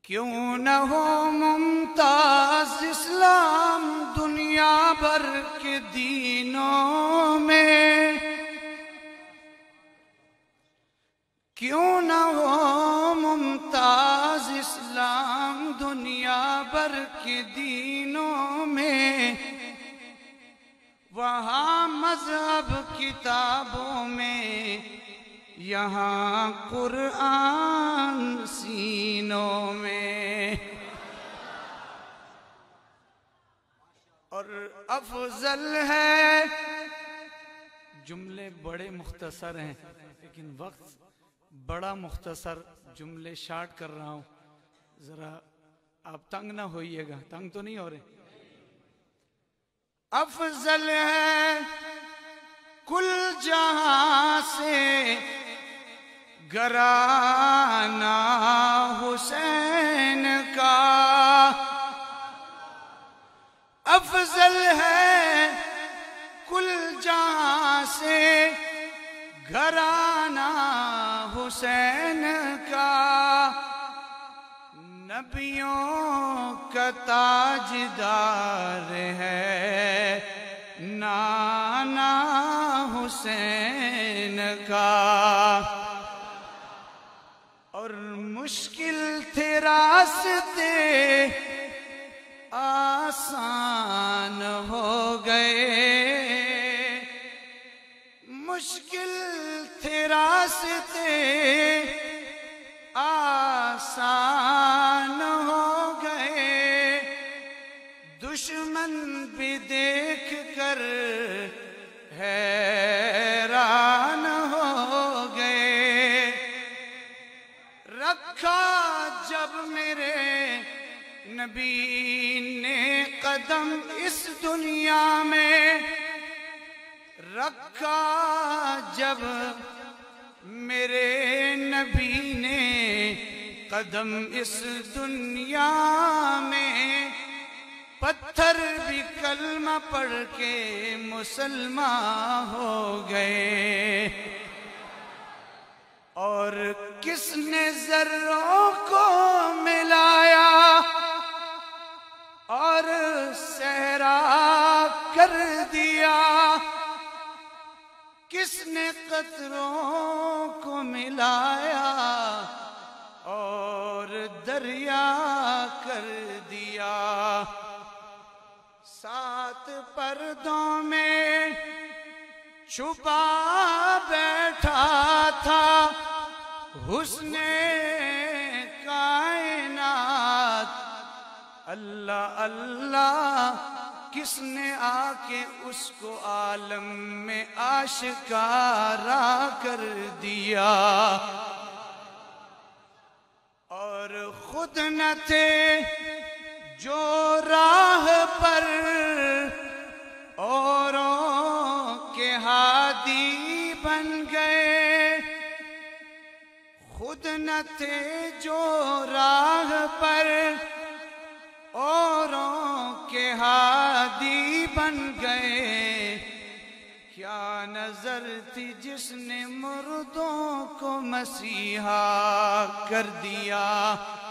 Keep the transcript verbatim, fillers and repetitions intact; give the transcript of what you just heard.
کیوں نہ ہو ممتاز اسلام دنیا بھر کے دینوں میں، کیوں نہ ہو ممتاز اسلام دنیا بھر کے دینوں میں، وہاں مذہب کتابوں میں، یہاں قرآن سینوں میں۔ اور افضل ہے، جملے بڑے مختصر ہیں لیکن وقت بڑا مختصر، جملے شارٹ کر رہا ہوں، ذرا آپ تنگ نہ ہوئیے گا، تنگ تو نہیں ہو رہے۔ افضل ہے کل جہاں سے گھرانہ حسین کا، افضل ہے کل جہاں سے گھرانہ حسین کا، نبیوں کا تاجدار ہے نانا حسین کا۔ اور مشکل تھے راستے آسان ہو گئے، مشکل تھے راستے آسان ہو گئے، دشمن بھی دیکھ کر حیران ہو گئے، رکھا جب میرے نبی نے قدم اس دنیا میں، رکھا جب میرے نبی نے قدم اس دنیا میں، پتھر بھی کلمہ پڑھ کے مسلمان ہو گئے۔ اور کس نے ذروں کو ملایا اور صحرا کر دیا، کس نے قطروں کو ملایا اور دریا کر دیا، سات پردوں میں چھپا بیٹھا تھا حسن کائنات، اللہ اللہ کس نے آ کے اس کو عالم میں آشکارا کر دیا، اور خود نہ تھے جو راہ پر اوروں کے ہادی بن گئے، خود نہ تھے جو راہ پر اوروں کے ہادی بن گئے، کیا نظر تھی جس نے مردوں کو مسیحا کر دیا۔